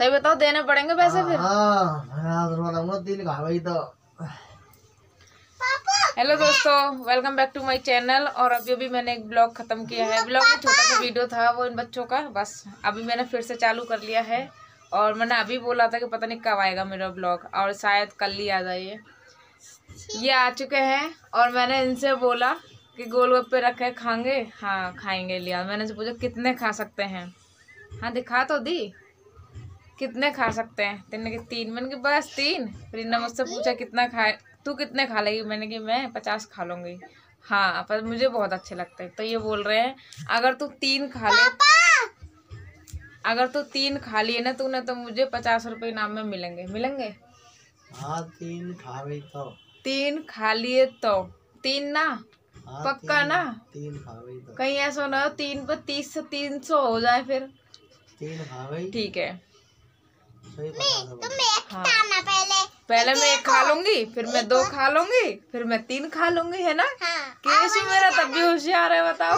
सही बताओ, देने पड़ेंगे पैसे फिर। तीन खा गई तो। हेलो दोस्तों, welcome back to my channel. और अभी मैंने एक ब्लॉग खत्म किया है। ब्लॉग में छोटा सा वीडियो था वो इन बच्चों का, बस अभी मैंने फिर से चालू कर लिया है। और मैंने अभी बोला था कि पता नहीं कब आएगा मेरा ब्लॉग, और शायद कल ही आ जाए। ये आ चुके हैं और मैंने इनसे बोला कि गोलगप्पे रखे खाएंगे। हाँ खाएंगे। लिया मैंने से पूछा कितने खा सकते हैं। हाँ दिखा तो दी कितने खा सकते हैं। तिन्ने के 3। मैंने कि बस 3। फिर इन्होंने मुझसे पूछा कितना खाए, तू कितने खा लेगी। मैंने कि मैं 50 खा लूंगी। हाँ पर मुझे बहुत अच्छे लगते हैं। तो ये बोल रहे हैं अगर तू 3 खा ले, अगर तू 3 खा लिए ना तूने, तो मुझे 50 रुपये इनाम में मिलेंगे। हाँ 3 खा गई तो। 3 खा लिए तो 3 ना। हाँ, पक्का ना। 3 खा गई तो। कहीं ऐसा ना हो 3 पर 30 से 300 हो जाए फिर। 3 खा गई। ठीक है। सही हाँ। पहले मैं 1 खा लूंगी, फिर मैं 2 खा लूंगी, फिर मैं 3 खा लूंगी, है ना। कैसे मेरा तब भी होशियार है, बताओ।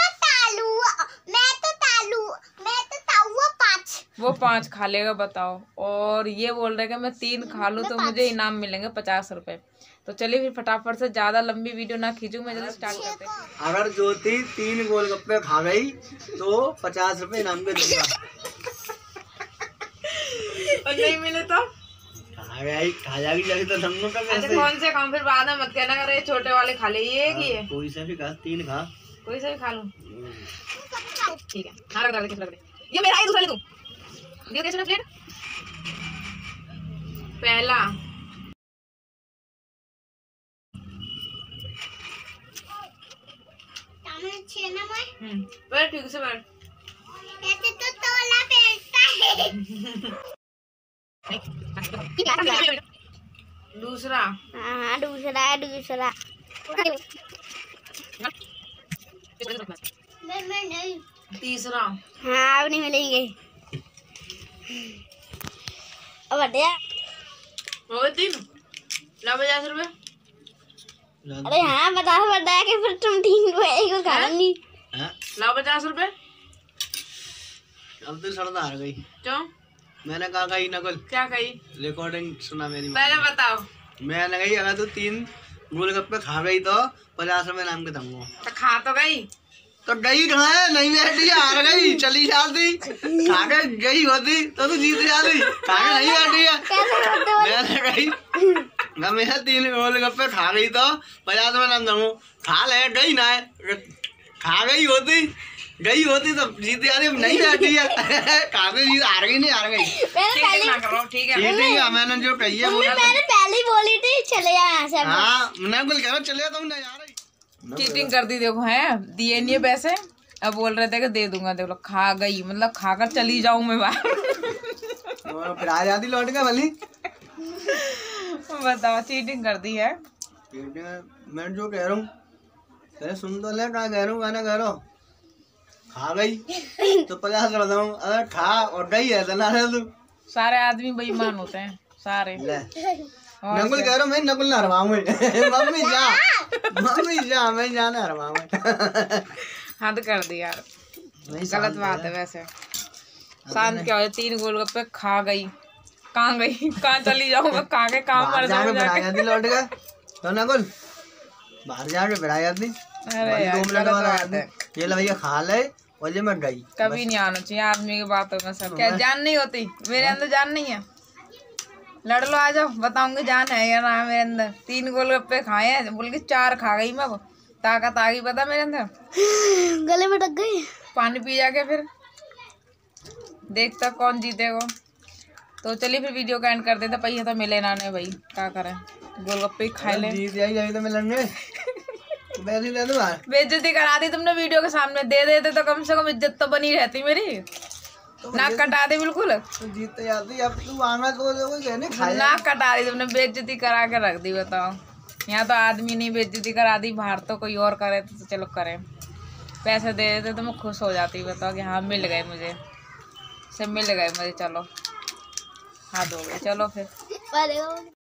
वो 5 खा लेगा, बताओ। और ये बोल रहे कि मैं 3 खा लूं तो मुझे इनाम मिलेंगे 50 रुपए। तो चलिए फिर फटाफट से, ज्यादा लंबी वीडियो ना खींचूं मैं, जल्दी स्टार्ट करते हैं। अगर ज्योति 3 गोलगप्पे खा गई तो 50 रुपए इनाम के दूंगा। और नहीं मिले तो खा जाएगी जल्दी तो दूंगा का अच्छा कौन से खाऊं, फिर बाद में मत कहना अरे छोटे वाले खा ले। ये है कोई से भी खा, 3 खा, कोई से भी खा लूं। ठीक है। हाँ रख दे। ये मेरा है, दूसरा ले तू। दियो कैसे प्लेट। पहला बैठ, ठीक से बैठ। ऐसे तो तोला बैठता है। दूसरा। हाँ दूसरा। मैं नहीं। तीसरा। हाँ अब नहीं मिलेंगे। अब हटिया। हो गए 3। ला 50 रुपए। अरे हाँ बताया कि फिर तुम 3 को 1 खा लूंगी। ला 50 रुपए। अब तो सड़ता हार गई। क्यों? मैंने कहा कही नकल। क्या कही? रिकॉर्डिंग सुना मेरी। पहले बताओ। मैंने कही अगर तू 3 गोलगप्पे खा गई तो 50 रुपए इनाम के दूंगा। तो खा तो गई। तो गई कहाँ है, नहीं बैठी, हार गई, चली जाती। खा के गई होती तो तू जीत जाती, खा के नहीं बैठी है। मैंने कही मैं 3 गोलगप्पे खा गई तो 50 रुपए इनाम दूंगा। खा ले, गई ना है, खा गई होती तो जीत जाती, नहीं बैठी है। खा के जीत, हार गई, नहीं हार गई। ठीक है। मैंने जो कही है मैंने पहले ही बोली थी चले जाए यहाँ से। हाँ मैं बोल कह रहा चले तुम नहीं आ रही। चीटिंग कर दी देखो, है दिए नहीं पैसे। अब बोल रहे थे कि दे दूंगा, देख लो खा गई, मतलब खाकर चली जाऊं मैं बाहर। फिर आ जाती लौट के भली। बताओ, चीटिंग कर दी है। मैं जो कह रहा हूँ सुन तो ले, क्या कह रहा हूँ, गाना कह रहा हूँ। खा गई तो 50 रुपए दूँ, अगर खा और गई है तो ना रहे तू। सारे आदमी बेईमान होते हैं सारे। नकुल कह रहा हूँ, मैं नकुल ना हरवाऊँ। मम्मी जा मैं जाना हरवाऊँ। हद कर दी यार, गलत बात है वैसे। शांत क्या हो, 3 गोलगप्पे खा गई, कहाँ गई, कहाँ चली जाऊँ मैं, खा के कहाँ मर जाऊँ जाके। लौट गया तो नकुल बाहर जाके बिड़ा जाती। अरे यार गलत बात है। ये लो भैया खा ले, और ये मैं गई। कभी नहीं आना चाहिए आदमी की बातों में सब। क्या जान नहीं होती? मेरे अंदर जान नहीं है। लड़ लो, आ जाओ, बताऊंगी जान है या ना मेरे अंदर। 3 गोलगप्पे खाए हैं, बोल के 4 खा गई मैं। ताकत आ गई पता मेरे अंदर, गले में लग गई। पानी पी जाके फिर देखता कौन जीतेगा। तो चलिए फिर वीडियो का एंड कर देते। पैसा तो मिले ना भाई, क्या करें, गोलगप्पे खा ले। जीत जाएगी तो मिलेंगे। बेइज्जती करा दी तुमने वीडियो के सामने। दे देते तो कम से कम इज्जत तो बनी रहती मेरी। नाक कटा दी बिल्कुल। तो जीत जाती, अब तू आना तो नाक कटा दी तुमने, बेइज्जती करा के रख दी। बताओ, यहाँ तो आदमी नहीं बेइज्जती करा दी, बाहर तो कोई और करे तो चलो करे। पैसे दे देते तो मैं खुश हो जाती। बताओ कि हाँ मिल गए मुझे, सब मिल गए मुझे। चलो हाथ हो गए, चलो फिर।